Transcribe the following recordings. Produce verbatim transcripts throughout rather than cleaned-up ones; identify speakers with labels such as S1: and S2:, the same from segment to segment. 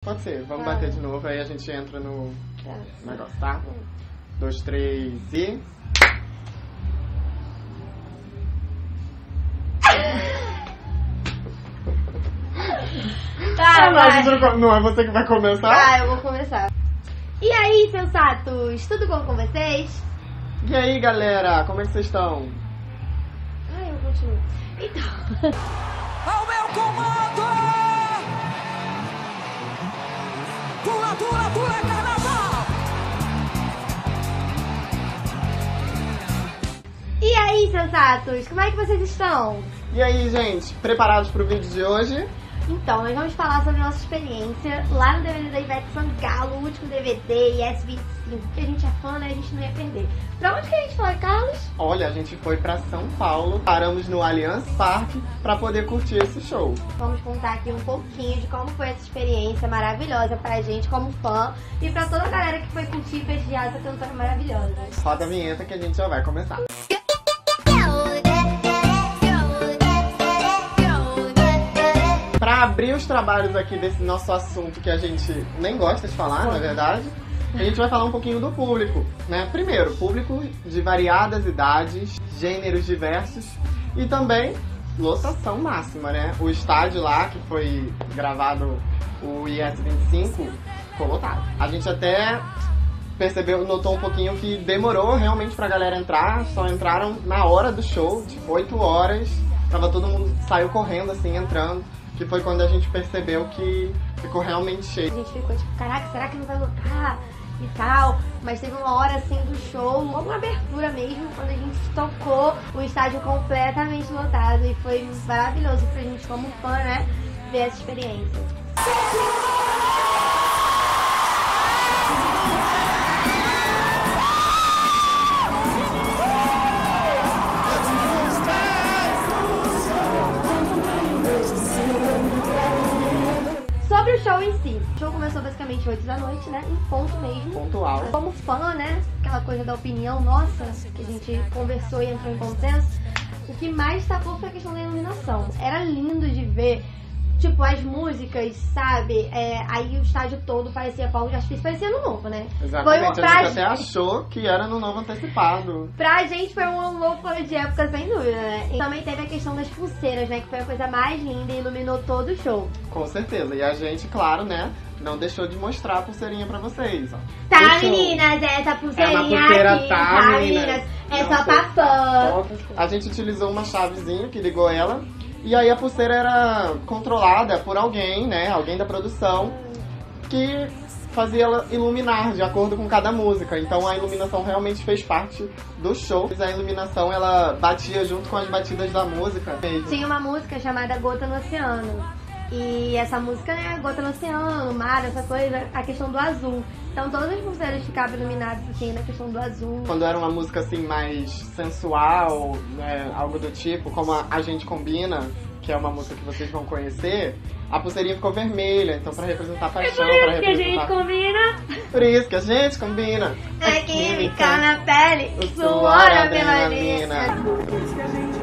S1: Pode ser, vamos
S2: Tá.
S1: bater de novo, aí a gente entra no negócio, tá? Dois, três e...
S2: Tá,
S1: Ah, não, a gente não, não é você que vai começar?
S2: Tá, eu vou começar. E aí, sensatos, tudo bom com vocês?
S1: E aí, galera, como é que vocês estão?
S2: Ah, eu continuo. Então...
S3: Ao meu comando! Pula, pula, pula, carnaval!
S2: E aí, sensatos, como é que vocês estão?
S1: E aí, gente, preparados pro vídeo de hoje?
S2: Então, nós vamos falar sobre a nossa experiência lá no D V D da Ivete Sangalo, o último D V D, I S vinte e cinco, que a gente é fã, né? A gente não ia perder. Pra onde que a gente foi, Carlos?
S1: Olha, a gente foi pra São Paulo, paramos no Allianz Parque pra poder curtir esse show.
S2: Vamos contar aqui um pouquinho de como foi essa experiência maravilhosa pra gente como fã e pra toda a galera que foi curtir e prestigiar essa cantora maravilhosa.
S1: Roda a vinheta que a gente já vai começar. Para abrir os trabalhos aqui desse nosso assunto que a gente nem gosta de falar, na verdade, a gente vai falar um pouquinho do público, né? Primeiro, público de variadas idades, gêneros diversos e também lotação máxima, né? O estádio lá, que foi gravado o I S vinte e cinco, ficou lotado. A gente até percebeu, notou um pouquinho que demorou realmente pra galera entrar, só entraram na hora do show, tipo oito horas, tava todo mundo, saiu correndo assim, entrando. Que foi quando a gente percebeu que ficou realmente cheio.
S2: A gente ficou tipo, caraca, será que não vai lotar e tal? Mas teve uma hora assim do show, uma abertura mesmo, quando a gente tocou o estádio completamente lotado. E foi maravilhoso pra gente como fã, né, ver essa experiência. Sobre o show em si, o show começou basicamente oito da noite, né? Em ponto mesmo.
S1: Pontual.
S2: Como fã, né? Aquela coisa da opinião nossa, que a gente conversou e entrou em consenso. O que mais destacou foi a questão da iluminação. Era lindo de ver, tipo, as músicas, sabe? É, aí o estádio todo parecia fogo de artifício, parecia ano novo, né?
S1: Exatamente,
S2: Foi um
S1: a gente
S2: pra...
S1: até achou que era no novo antecipado.
S2: Pra gente foi um ano novo fora de época, sem dúvida, né? E também teve a questão das pulseiras, né? Que foi a coisa mais linda e iluminou todo o show.
S1: Com certeza. E a gente, claro, né, não deixou de mostrar a pulseirinha pra vocês, ó.
S2: Tá,
S1: Deixou.
S2: meninas, essa pulseirinha
S1: É uma pulseira,
S2: aqui,
S1: tá,
S2: tá,
S1: meninas?
S2: meninas? É
S1: Não
S2: só
S1: sei.
S2: pra fã.
S1: A gente utilizou uma chavezinha que ligou ela. E aí a pulseira era controlada por alguém, né, alguém da produção, que fazia ela iluminar de acordo com cada música. Então a iluminação realmente fez parte do show. A iluminação, ela batia junto com as batidas da música mesmo.
S2: Tinha uma música chamada Gota no Oceano. E essa música, né, Gota no Oceano, mar, essa coisa, a questão do azul. Então todas as pulseiras ficavam iluminadas assim na questão do azul.
S1: Quando era uma música assim mais sensual, né, algo do tipo, como a, a Gente Combina, que é uma música que vocês vão conhecer, a pulseirinha ficou vermelha, então pra representar paixão,
S2: É por
S1: pra
S2: isso que a
S1: representar...
S2: gente combina.
S1: Por isso que a gente combina.
S2: É química na pele,
S1: o
S2: suor,
S1: suor,
S2: a
S1: a
S2: melanina.
S1: melanina.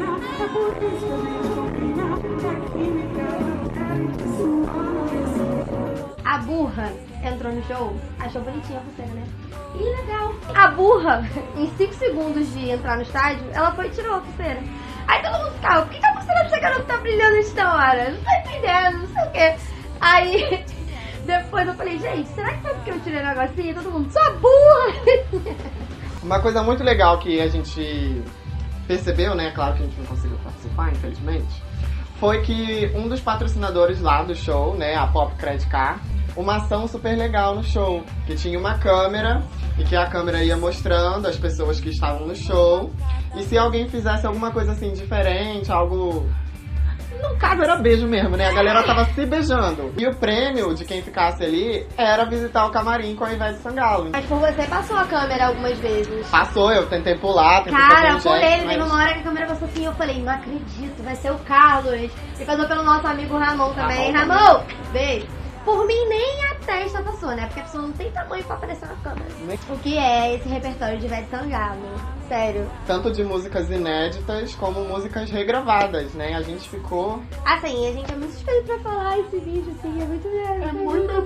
S2: A burra entrou no show, achou bonitinha a pulseira, né? E legal. A burra, em cinco segundos de entrar no estádio, ela foi e tirou a pulseira. Aí todo mundo ficava, por que a pulseira dessa garota tá brilhando esta hora? Não tô entendendo, não sei o quê. Aí, depois eu falei, gente, será que foi porque eu tirei o negocinho? E todo mundo, sua burra!
S1: Uma coisa muito legal que a gente percebeu, né, claro que a gente não conseguiu participar, infelizmente, foi que um dos patrocinadores lá do show, né, a Pop Credit Card, uma ação super legal no show, que tinha uma câmera e que a câmera ia mostrando as pessoas que estavam no show, e se alguém fizesse alguma coisa assim diferente, algo... No caso era beijo mesmo, né? A galera tava se beijando. E o prêmio de quem ficasse ali era visitar o camarim com a Ivete Sangalo.
S2: Mas por você passou a câmera algumas vezes.
S1: Passou, eu tentei pular, tentei fazer
S2: Cara,
S1: um
S2: por
S1: gesto,
S2: ele,
S1: mas...
S2: teve uma hora que a câmera passou assim, eu falei, não acredito, vai ser o Carlos. E passou pelo nosso amigo Ramon também.
S1: Ramon
S2: Ramon, beijo. Por mim, nem a testa passou, né? Porque a pessoa não tem tamanho pra aparecer na câmera. O que é esse repertório de Ivete Sangalo? Sério.
S1: Tanto de músicas inéditas como músicas regravadas, né? A gente ficou...
S2: Assim, a gente é muito suspeito pra falar esse vídeo, assim, é muito legal.
S1: É muito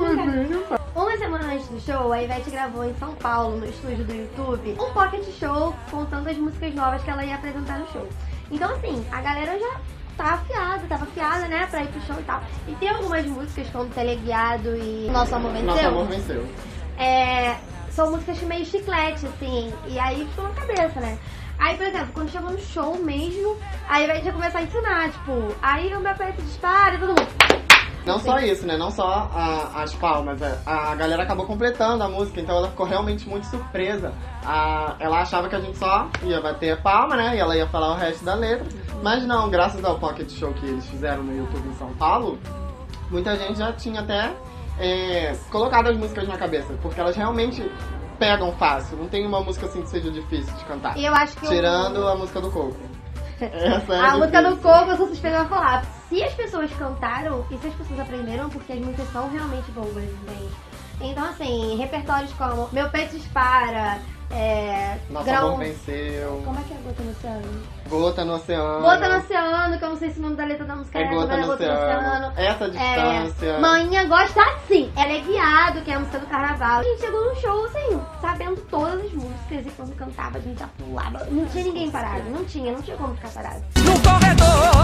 S2: antes do show, a Ivete gravou em São Paulo, no estúdio do YouTube, um pocket show contando as músicas novas que ela ia apresentar no show. Então, assim, a galera já tá afiada, tava afiada, né, pra ir pro show e tal. E tem algumas músicas como Teleguiado e Nosso Amor Venceu.
S1: Nosso Amor Venceu.
S2: É, são músicas meio chiclete, assim, e aí ficou na cabeça, né? Aí, por exemplo, quando chegou no show mesmo, aí a gente ia começar a ensinar, tipo, aí o meu pé se dispara e todo mundo...
S1: Não só isso, né? Não só a- as palmas. é, A galera acabou completando a música, então ela ficou realmente muito surpresa. A- ela achava que a gente só ia bater a palma, né? E ela ia falar o resto da letra. Mas não, graças ao Pocket Show que eles fizeram no YouTube em São Paulo, muita gente já tinha até é, colocado as músicas na cabeça. Porque elas realmente pegam fácil. Não tem uma música assim que seja difícil de cantar.
S2: E eu acho que
S1: Tirando
S2: eu...
S1: a música do Coco. Essa é
S2: A música do
S1: difícil.
S2: Coco, eu sou suspeita a falar. Se as pessoas cantaram e se as pessoas aprenderam, porque as músicas são realmente boas, entende? Então, assim, repertórios como Meu Peito Dispara, é...
S1: Nosso
S2: Grão...
S1: Amor Venceu.
S2: Como é que é Gota no Oceano?
S1: Gota no Oceano.
S2: Gota no Oceano, que eu não sei se o nome da letra da música
S1: É
S2: é
S1: Gota no Oceano. Essa distância.
S2: É, Manhã Gosta Assim. Ela é Guiado, que é a música do carnaval. A gente chegou no show, assim, sabendo todas as músicas. E quando cantava, a gente já pulava. Não tinha ninguém parado. Não tinha, não tinha como ficar parado.
S3: No corredor,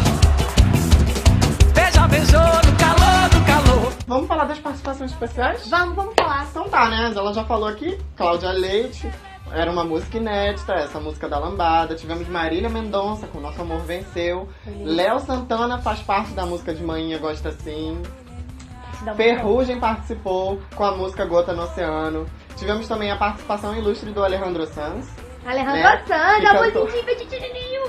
S3: beija, beijou, no calor, no calor.
S1: Vamos falar das participações especiais?
S2: Vamos, vamos falar.
S1: Então tá, né? Ela já falou aqui, Cláudia Leite, era uma música inédita, essa música da Lambada. Tivemos Marília Mendonça com Nosso Amor Venceu. Léo Santana faz parte da música de Manhã Gosta Assim. Ferrugem participou com a música Gota no Oceano. Tivemos também a participação ilustre do Alejandro Sanz,
S2: Alejandro
S1: né?
S2: Sanz,
S1: Que
S2: a
S1: cantou.
S2: positiva de tirininho.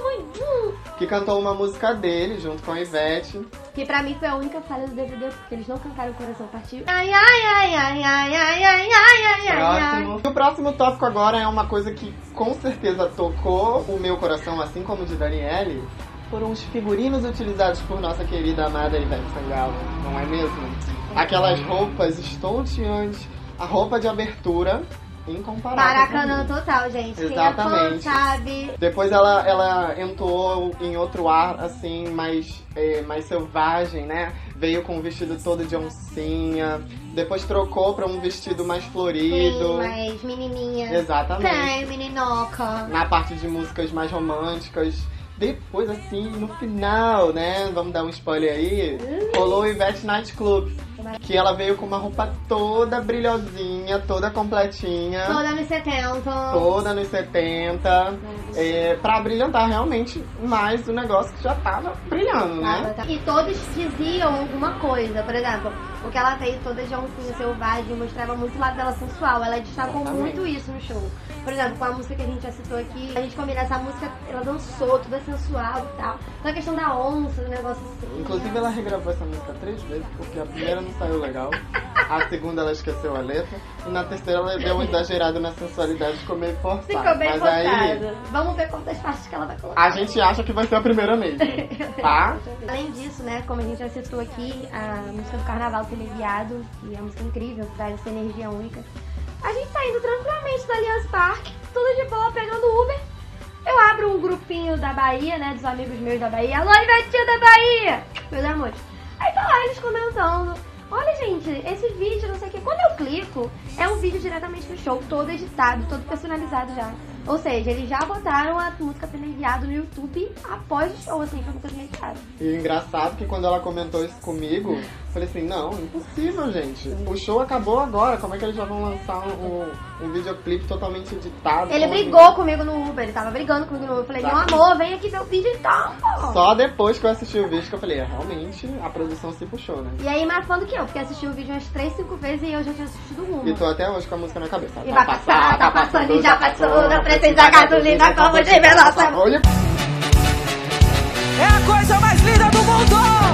S1: que cantou uma música dele junto com a Ivete.
S2: Que pra mim foi a única falha do D V D, porque eles não cantaram o Coração Partiu. Ai, ai, ai, ai, ai, ai, ai, ai, ai, ai, ai.
S1: Próximo. E o próximo tópico agora é uma coisa que com certeza tocou o meu coração, assim como o de Daniele. Foram os figurinos utilizados por nossa querida amada Ivete Sangalo, não é mesmo? Aquelas roupas estonteantes, a roupa de abertura incomparável.
S2: Maracanã
S1: pra mim.
S2: total, gente.
S1: Exatamente.
S2: Quem é fã sabe.
S1: Depois ela, ela entrou em outro ar, assim, mais, é, mais selvagem, né? Veio com um vestido todo de oncinha. Depois trocou pra um vestido mais florido.
S2: Sim, mas menininha.
S1: Exatamente.
S2: Tem, meninoca.
S1: Na parte de músicas mais românticas. Depois, assim, no final, né? Vamos dar um spoiler aí. Rolou o Ivete Night Club. Que ela veio com uma roupa toda brilhosinha, toda completinha.
S2: Toda nos setenta.
S1: Toda nos setenta. É, pra brilhantar realmente mais o negócio que já tava brilhando, né?
S2: E todos diziam alguma coisa. Por exemplo, o que ela fez toda de oncinha selvagem mostrava muito o lado dela sensual. Ela destacou
S1: Exatamente.
S2: muito isso no show. Por exemplo, com a música que a gente já citou aqui, a gente combina essa música, ela dançou, toda sensual e tal. Então a questão da onça, do negócio assim.
S1: Inclusive ela regravou essa música três vezes, porque a primeira não saiu legal, a segunda ela esqueceu a letra, e na terceira ela deu uma exagerada na sensualidade, ficou meio forçada.
S2: Ficou bem
S1: Mas
S2: forçado.
S1: aí
S2: Vamos ver quantas partes que ela vai colocar.
S1: a gente acha que vai ser a primeira mesmo, tá?
S2: Além disso, né, como a gente já citou aqui, a música do Carnaval Teleguiado, que é uma música incrível, traz essa energia única. A gente tá indo tranquilamente da Allianz Parque, tudo de boa, pegando Uber. Eu abro um grupinho da Bahia, né, dos amigos meus da Bahia. Alô, Ivetinha da Bahia! Meus amores. Aí tá lá eles comentando. Olha, gente, esse vídeo, não sei o que. Quando eu clico, é um vídeo diretamente do show, todo editado, todo personalizado já. Ou seja, eles já botaram a música Teleguiado no YouTube após o show, assim, foi uma coisa meio cara.
S1: E o engraçado é que quando ela comentou isso comigo, eu falei assim, não, impossível, gente. O show acabou agora, como é que eles já vão lançar um, um videoclipe totalmente editado?
S2: Ele
S1: Como
S2: brigou
S1: assim?
S2: comigo no Uber, ele tava brigando comigo no Uber. Eu falei, meu
S1: Exato.
S2: amor, vem aqui ver o vídeo então, pô.
S1: Só depois que eu assisti o vídeo que eu falei, é, realmente a produção se puxou, né?
S2: E aí, mais fã do que eu, porque assisti o vídeo umas três, cinco vezes e eu já tinha assistido uma.
S1: E tô até hoje com a música na cabeça.
S2: E vai passar, tá passando e já passou, não precisa gasolina como de velocidade.
S1: Olha.
S3: É a coisa mais linda do mundo!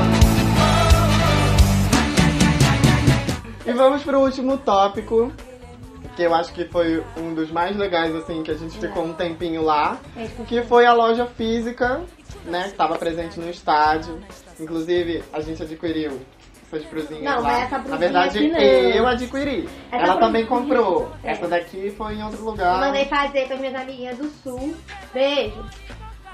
S1: E vamos pro último tópico, que eu acho que foi um dos mais legais, assim, que a gente ficou um tempinho lá, que foi a loja física, né, que estava presente no estádio. Inclusive, a gente adquiriu essas brusinhas
S2: Não,
S1: lá.
S2: mas essa brusinha
S1: Na verdade,
S2: aqui não.
S1: eu adquiri.
S2: Essa
S1: Ela também
S2: brusinha-
S1: comprou.
S2: É.
S1: Essa daqui foi em outro
S2: Eu
S1: lugar.
S2: mandei fazer com as minhas amiguinhas do Sul. Beijo.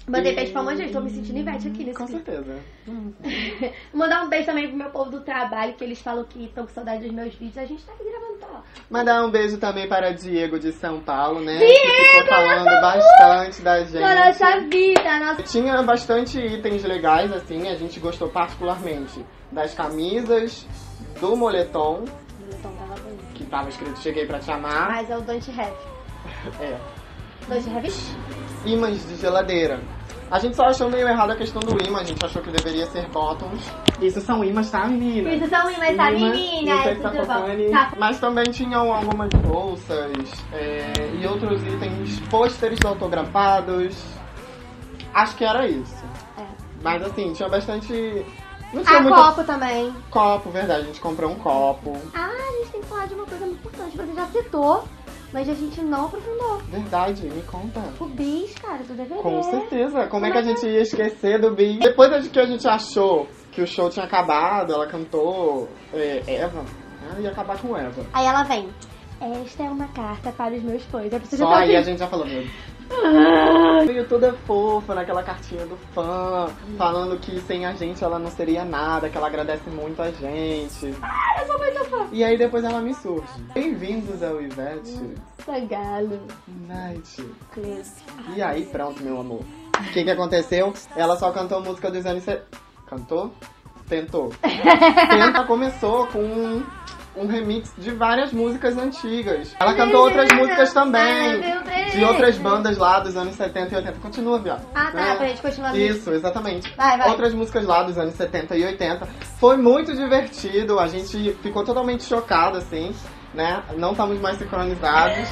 S2: Mandei
S1: E-
S2: beijo pra um monte de gente, tô me sentindo Ivete aqui nesse
S1: Com
S2: vídeo.
S1: certeza.
S2: Mandar um beijo também pro meu povo do trabalho, que eles falam que estão com saudade dos meus vídeos. A gente tá aqui gravando, tá?
S1: Mandar um beijo também para Diego de São Paulo, né?
S2: Diego,
S1: que ficou falando bastante da gente.
S2: Na nossa vida, nossa...
S1: Tinha bastante itens legais, assim, a gente gostou particularmente das camisas, do moletom,
S2: Então tava bonito.
S1: que tava escrito Cheguei pra te amar.
S2: Mas é o Don't Have.
S1: É.
S2: Don't Have?
S1: Ímãs de geladeira. A gente só achou meio errado a questão do imã, a gente achou que deveria ser bottoms. Isso são imãs, tá, menina?
S2: Isso são imãs, tá,
S1: Imãs,
S2: menina?
S1: não sei
S2: É
S1: se tá
S2: tudo
S1: focando.
S2: bom. Tá.
S1: Mas também tinham algumas bolsas é, e outros itens, pôsteres autografados. Acho que era isso.
S2: É.
S1: Mas assim, tinha bastante... Não tinha
S2: Ah,
S1: muita...
S2: copo também.
S1: Copo, verdade, a gente comprou um copo.
S2: Ah, a gente tem que falar de uma coisa muito importante. Você já citou, mas a gente não aprofundou.
S1: Verdade, me conta.
S2: O bis, cara, tu deveria.
S1: Com certeza. Como é que a gente ia esquecer do Bis? Depois que a gente achou que o show tinha acabado, ela cantou é, Eva. Ah, ia acabar com Eva.
S2: Aí ela vem. Esta é uma carta para os meus fãs. Eu preciso
S1: Só
S2: já tá
S1: aí a
S2: assim.
S1: gente já falou mesmo. Veio toda fofa naquela cartinha do fã, falando que sem a gente ela não seria nada, que ela agradece muito a gente.
S2: Ah, eu sou muito fã.
S1: E aí depois ela me surge. Bem-vindos ao Ivete
S2: Sagalo.
S1: Night.
S2: Clipe.
S1: E aí pronto, meu amor. O que que aconteceu? Ela só cantou música dos anos... se- Cantou? Tentou. Tenta começou com um, um remix de várias músicas antigas. Ela cantou outras músicas também. De outras bandas lá dos anos setenta e oitenta. Continua, viado.
S2: Ah, tá,
S1: É.
S2: pra gente continuar.
S1: Isso, exatamente.
S2: Vai, vai.
S1: Outras músicas lá dos anos setenta e oitenta. Foi muito divertido, a gente ficou totalmente chocado, assim, né? Não estamos mais sincronizados.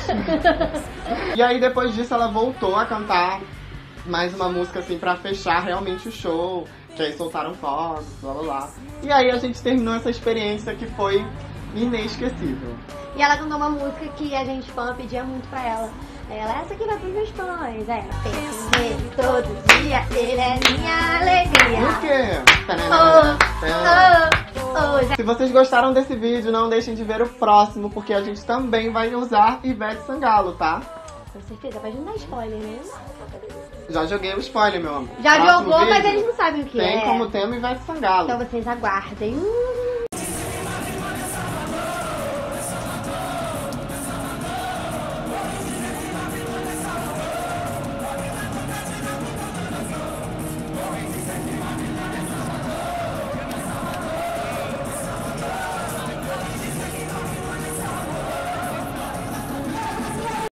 S1: E aí, depois disso, ela voltou a cantar mais uma música, assim, pra fechar realmente o show. Que aí soltaram fogos, blá blá blá. E aí a gente terminou essa experiência que foi inesquecível.
S2: E ela cantou uma música que a gente fã pedia muito pra ela. Ela, essa aqui vai pros meus fãs. Ela pensa nele todo dia, ele é minha alegria.
S1: E o quê?
S2: Oh, oh, oh.
S1: Se vocês gostaram desse vídeo, não deixem de ver o próximo, porque a gente também vai usar Ivete Sangalo, tá?
S2: Com certeza, pode não dar spoiler, né?
S1: Já joguei o spoiler, meu amor.
S2: Já
S1: Próximo
S2: jogou, mas
S1: vídeo
S2: eles não sabem o que
S1: tem
S2: é.
S1: como tema Ivete Sangalo.
S2: Então vocês aguardem. Hum.